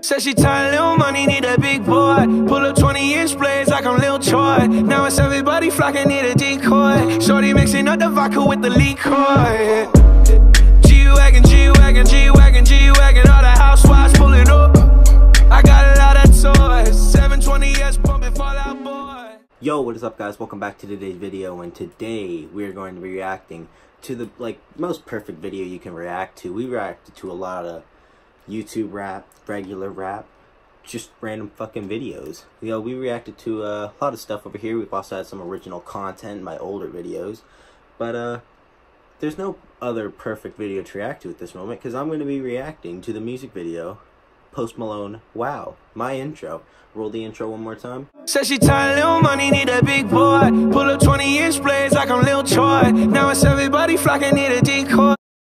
Said she tired, little money, need a big boy. Pull up 20-inch blades like I'm Lil Troy. Now it's everybody flocking, need a decoy. Shorty mixing up the vodka with the liquor. G-Wagon, G-Wagon, G-Wagon, G-Wagon. All the housewives pulling up. I got a lot of toys. 720S pumping Fall Out Boy. Yo, what is up, guys? Welcome back to today's video, and today we're going to be reacting to the most perfect video you can react to. We reacted to a lot of YouTube rap, regular rap, just random fucking videos. Yo, we reacted to a lot of stuff over here. We've also had some original content in my older videos, but there's no other perfect video to react to at this moment, because I'm going to be reacting to the music video Post Malone, Wow, my intro. Roll the intro one more time. Said she tired, little money, need a big boy. Pull up 20-inch blades like I'm Lil Troy. Now it's everybody flocking, need a decoy.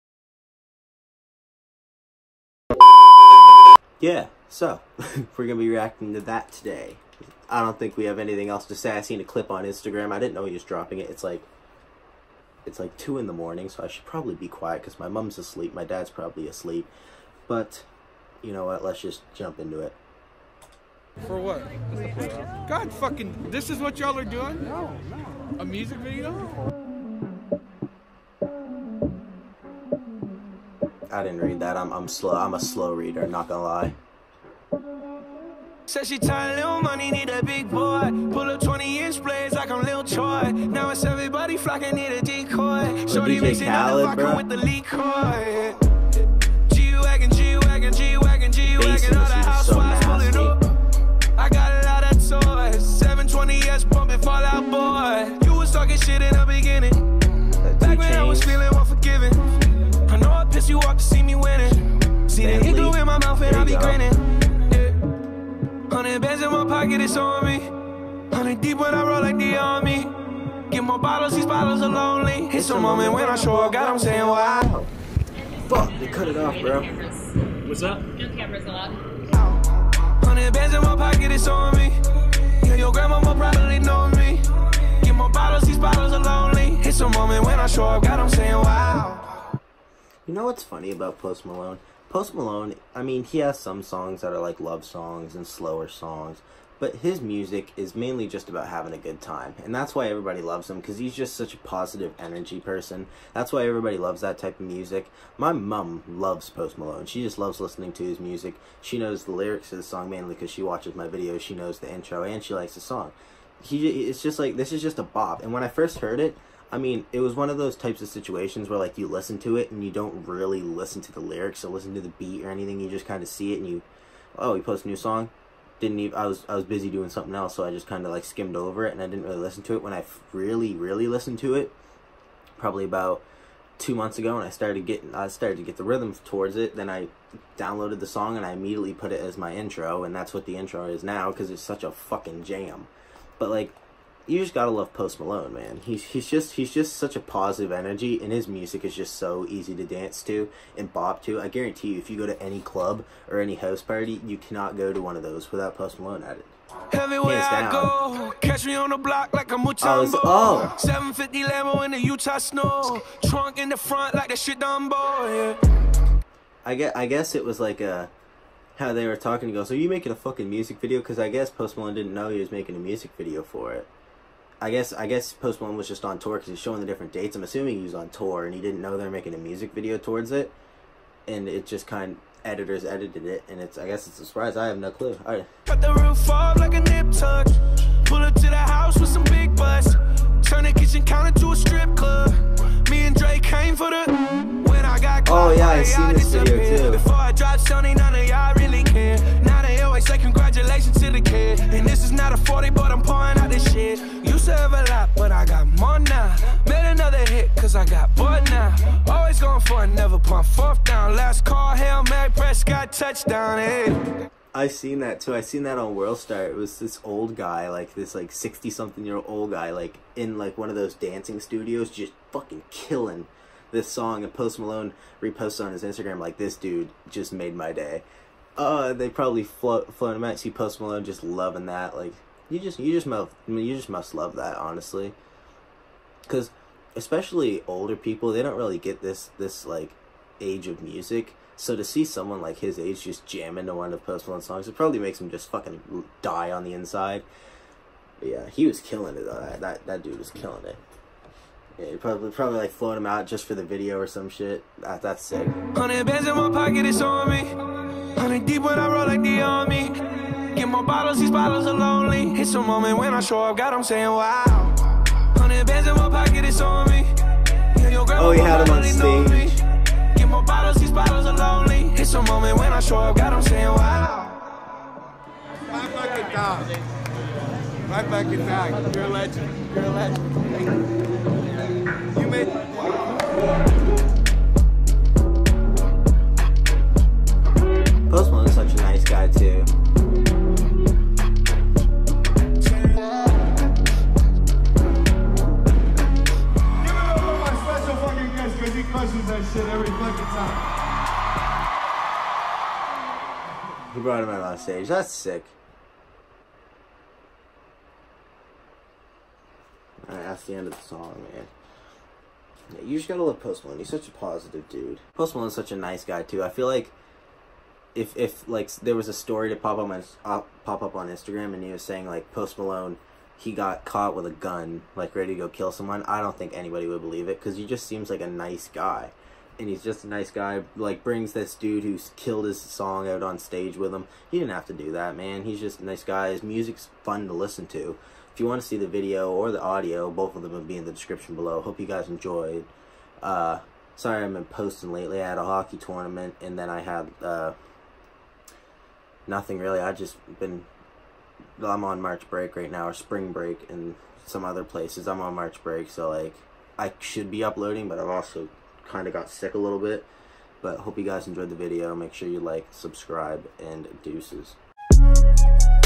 Yeah, so we're gonna be reacting to that today. I don't think we have anything else to say. I seen a clip on Instagram. I didn't know he was dropping it. It's like 2 in the morning, so I should probably be quiet because my mom's asleep. My dad's probably asleep. But you know what? Let's just jump into it. For what? God fucking, this is what y'all are doing? No. A music video? I didn't read that. I'm slow. I'm a slow reader, not gonna lie. Said she tired, little money, need a big boy. Pull up 20-inch blades like I'm Lil Troy. Now it's everybody flocking, need a decoy. Shorty mixing up the vodka with the liquor. G-Wagon, G-Wagon, G-Wagon, G-Wagon. All the housewives pulling up. I got a lot of toys. 720S pumping Fall Out Boy. You was talking shit in the beginning. Back when I was feeling unforgiving. I know I pissed you off to see me winning. See the ink glue in my mouth and I be grinning. Yeah. 100 bands in my pocket, it's on me. 100 deep when I roll like the army. Get more bottles, these bottles are lonely. It's a moment when I show up, God, I'm saying wow. Fuck, they cut it off, bro. What's up? No cameras allowed. 100 bands in my pocket, it's on me. Yeah, your grandma will probably know me. Get more bottles, these bottles are lonely. It's a moment when I show up, God, I'm saying wow. You know what's funny about Post Malone? Post Malone, I mean, he has some songs that are like love songs and slower songs, but his music is mainly just about having a good time, and that's why everybody loves him, because he's just such a positive energy person. That's why everybody loves that type of music. My mom loves Post Malone. She just loves listening to his music. She knows the lyrics of the song mainly because she watches my videos. She knows the intro, and she likes the song. It's just like, this is just a bop, and when I first heard it, I mean, it was one of those types of situations where, like, you listen to it and you don't really listen to the lyrics or listen to the beat or anything. You just kind of see it and you, oh, he posted a new song. Didn't even, I was busy doing something else, so I just kind of, like, skimmed over it and I didn't really listen to it. When I really listened to it, probably about 2 months ago, and I started to get the rhythm towards it, then I downloaded the song and I immediately put it as my intro, and that's what the intro is now because it's such a fucking jam. But, like, you just gotta love Post Malone, man. He's just such a positive energy, and his music is just so easy to dance to and bop to. I guarantee you, if you go to any club or any house party, you cannot go to one of those without Post Malone at it. Everywhere I go, catch me on the block like a Mutombo. 750 Lambo in the Utah snow. Trunk in the front like the shit Dumbo. Yeah. I guess it was like how they were talking to go, so are you making a fucking music video? Because I guess Post Malone didn't know he was making a music video for it. I guess Post Malone was just on tour because he's showing the different dates. I'm assuming he was on tour and he didn't know they were making a music video towards it, and it just editors edited it, and I guess it's a surprise. I have no clue. All right. Cut the roof off like a nip tuck. Pull up to the house with some big butts. Turn the kitchen counter to a strip club. Me and Drake came for the when I got caught. Oh yeah, I seen this video too. Before I dropped Sony, none of y'all really care. Now they always say congratulations to the kid. And this is not a 40, but I'm pouring out this shit. Used to have a lot, but I got more now. Made another hit, cause I got bored now. Always going for it, never pump fourth down. Last call, Hail Mary, Prescott, touchdown, hey. I seen that too. I seen that on Worldstar. It was this old guy, like this 60-something-year-old old guy, like in like one of those dancing studios, just fucking killing this song. And Post Malone reposted on his Instagram like, this dude just made my day. They probably flown him out. See Post Malone just loving that. Like, you just must love that, honestly. Because especially older people, they don't really get this like age of music. So to see someone like his age just jam into one of Post Malone's songs, it probably makes him just fucking die on the inside. But yeah, he was killing it though. That dude was killing it. Yeah, he probably like flown him out just for the video or some shit. That's sick. 100 bands in my pocket, it's on me. 100 deep when I roll like the army. Get more bottles, these bottles are lonely. It's a moment when I show up, God, I'm saying wow. 100 bands in my pocket, it's on me. Oh, he had him on stage. Get more bottles, these bottles are lonely. It's a moment when I show up, God, I'm saying wow. Right back in dog. Right back in dog. You're a legend. You're a legend. You made. Post Malone's such a nice guy too. Because he crushes that shit every fucking time. He brought him out on stage. That's sick. Alright, that's the end of the song, man. Yeah, you just gotta love Post Malone. He's such a positive dude. Post Malone's such a nice guy too. I feel like if like there was a story to pop up on Instagram and he was saying like Post Malone, he got caught with a gun, like ready to go kill someone, I don't think anybody would believe it, because he just seems like a nice guy. And he's just a nice guy, like brings this dude who's killed his song out on stage with him. He didn't have to do that, man. He's just a nice guy. His music's fun to listen to. If you want to see the video or the audio, both of them will be in the description below. Hope you guys enjoyed. Sorry I haven't been posting lately. I had a hockey tournament, and then I had nothing really. I'm on March break right now, or spring break in some other places. I'm on March break, so like I should be uploading, but I've also kind of got sick a little bit. But hope you guys enjoyed the video. Make sure you like, subscribe, and deuces.